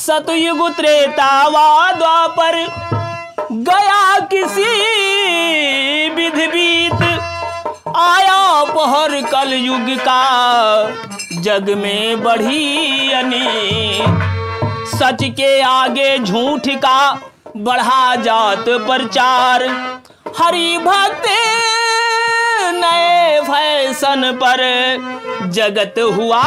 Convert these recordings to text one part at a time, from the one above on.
सतयुग त्रेता वा द्वापर गया किसी विधि बीत, आया पहर कल युग का जग में बढ़ी अनेक। सच के आगे झूठ का बढ़ा जात प्रचार, हरि भक्त नए फैशन पर जगत हुआ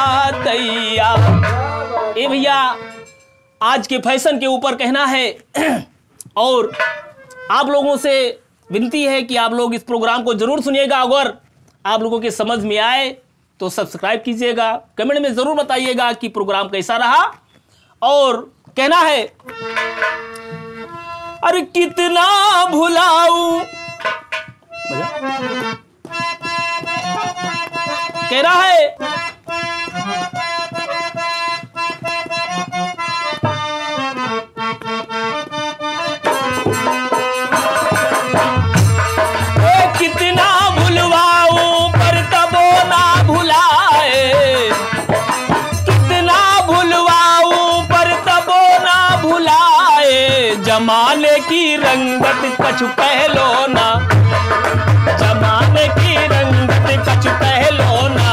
तैयार। ए भैया, आज के फैशन के ऊपर कहना है और आप लोगों से विनती है कि आप लोग इस प्रोग्राम को जरूर सुनिएगा। अगर आप लोगों के समझ में आए तो सब्सक्राइब कीजिएगा, कमेंट में जरूर बताइएगा कि प्रोग्राम कैसा रहा। और कहना है, अरे कितना भुलाऊं, कह रहा है कितना भुलवाऊं पर तबो ना भुलाए, कितना भुलवाऊं पर तबो ना भुलाए। जमाने की रंगत कछु पहलो ना, जमाने की रंगत कछु पहलो ना।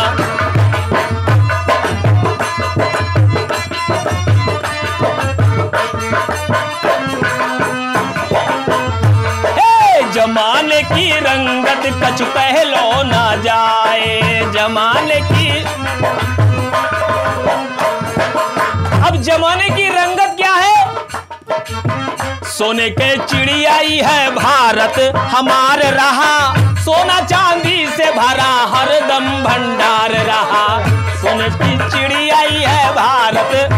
जमाने की रंगत कछु पहलो ना जाए, जमाने की। अब जमाने की रंगत क्या है? सोने के चिड़ियाई है भारत हमार रहा, सोना चांदी से भरा हरदम भंडार रहा। सोने की चिड़ियाई है भारत,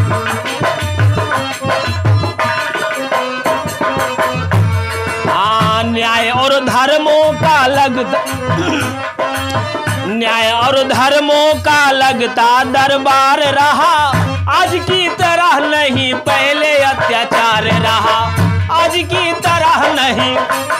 न्याय और धर्मों का लगता, न्याय और धर्मों का लगता दरबार रहा। आज की तरह नहीं पहले अत्याचार रहा, आज की तरह नहीं।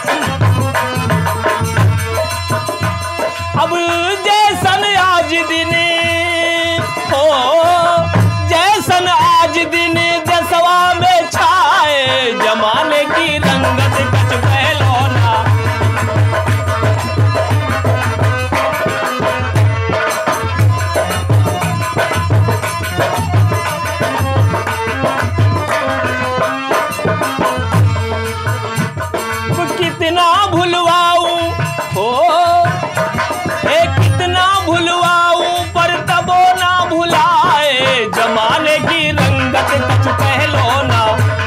अब जैसन आज दिन हो, जैसन आज दिन जसवा में छाए। जमाने की रंगत कछु पहलो ना, कितना भुलवाऊं हो, कितना भुलवाऊं पर तबो ना भुलाए। जमाने की रंगत कछु पहलो ना।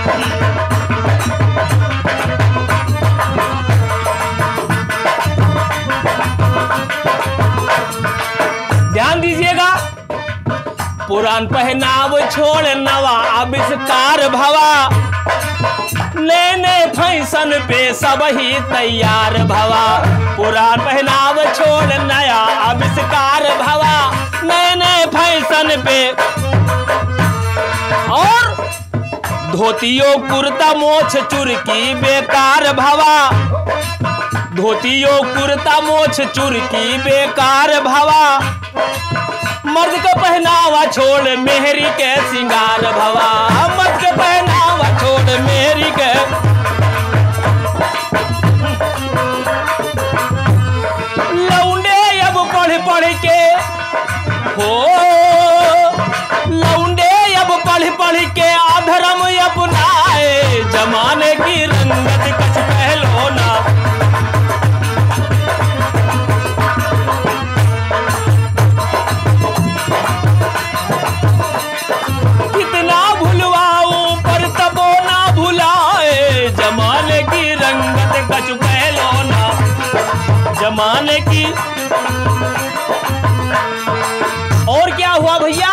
ध्यान दीजिएगा, पुरान पहनाव छोड़ नवा आविष्कार भवा, नए नए फैशन पे सब ही तैयार भवा। पुरान पहनाव छोड़ नया आविष्कार भवा, नए नए फैशन पे। और धोतियों कुर्ता मोछ चुरकी बेकार भवा, धोतियों कुर्ता मोछ चुरकी बेकार भवा। मर्द का पहनावा छोड़ मेहरी के सिंगार भवा, मर्द का पहनावा छोड़ मेहरी के। लौंडे अब पढ़ पढ़ के हो, लौंडे अब पढ़ पढ़ के अधर्म अपनाए। जमाने की रंगत कछु पहलो ना, कितना भुलवाऊं पर तबो ना भुलाए। जमाने की रंगत कछु पहलो ना, जमाने की। और क्या हुआ भैया?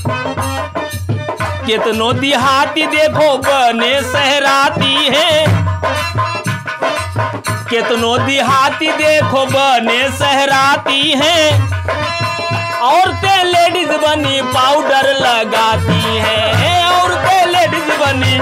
कितनों देहाती देखो बने सहराती हैं, कितनों देहाती देखो बने सहराती हैं। औरतें लेडीज बनी पाउडर लगाती हैं, औरतें लेडीज बनी।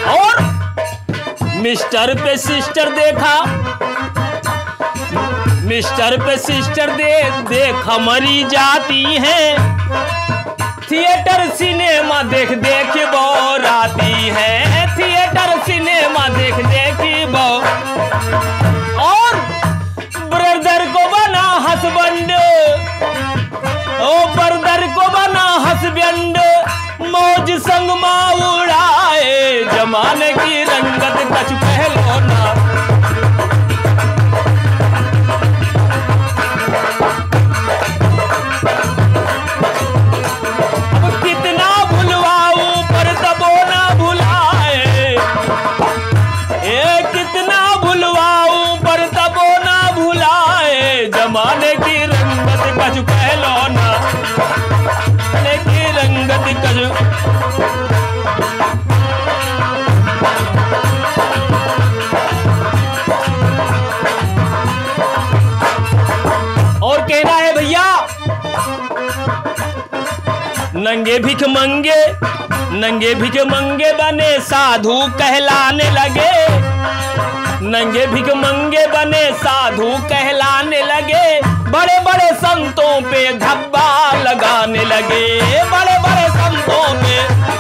और मिस्टर पे सिस्टर देखा, मिस्टर पे सिस्टर देख हमारी जाती है, थिएटर सिनेमा देख देख बोर आती है, थिएटर सिनेमा देख देख बो। और ब्रदर को बना हस्बैंड, ओ ब्रदर को बना हस्बैंड, मौज संग माँ उड़ाए, जमाने की रंगत कछ पहलो ना। अब कितना भुलवाऊं पर तबो ना भुलाए, ए कितना भुलवाऊं पर तबो ना भुलाए, जमाने की रंगत कछ पहलो ना, जमाने की रंगत कछ। और कहना है भैया, नंगे भिख मंगे बने साधु कहलाने लगे, नंगे भिख मंगे बने साधु कहलाने लगे, बड़े बड़े संतों पे धब्बा लगाने लगे, बड़े बड़े संतों पे।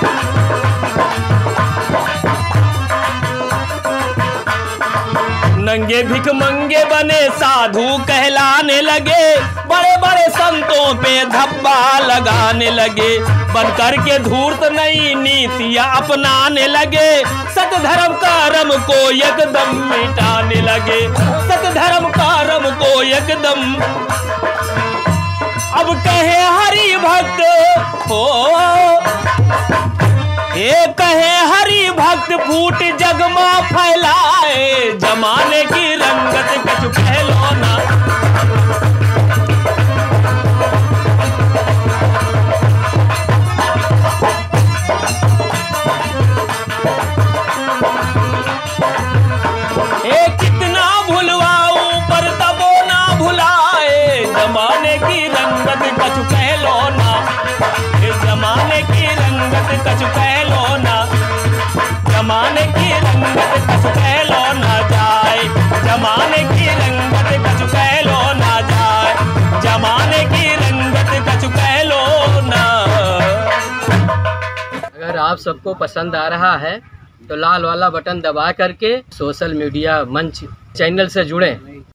नंगे भिख मंगे बने साधु कहलाने लगे, बड़े बड़े संतों पे धब्बा लगाने लगे, बनकर के धूर्त नई नीतियां अपनाने लगे, सत धर्म कर्म को एकदम मिटाने लगे, सत धर्म कर्म को एकदम। अब कहे हरि भक्त हो, ये कहे हरि भक्त फूट जगमा फैलाए, जमाने की रंगत कछ पहलो ना। ए कितना भुलवाऊं पर तबो ना भुलाए, जमाने की रंगत कछ पहलो ना, जमाने की रंगत कछ पहलो ना, जमाने की रंगत कछ पहलो ना जाए, जमाने की रंगत कछ पहलो ना जाए, जमाने की रंगत कछ पहलो ना। अगर आप सबको पसंद आ रहा है तो लाल वाला बटन दबा करके सोशल मीडिया मंच चैनल से जुड़ें।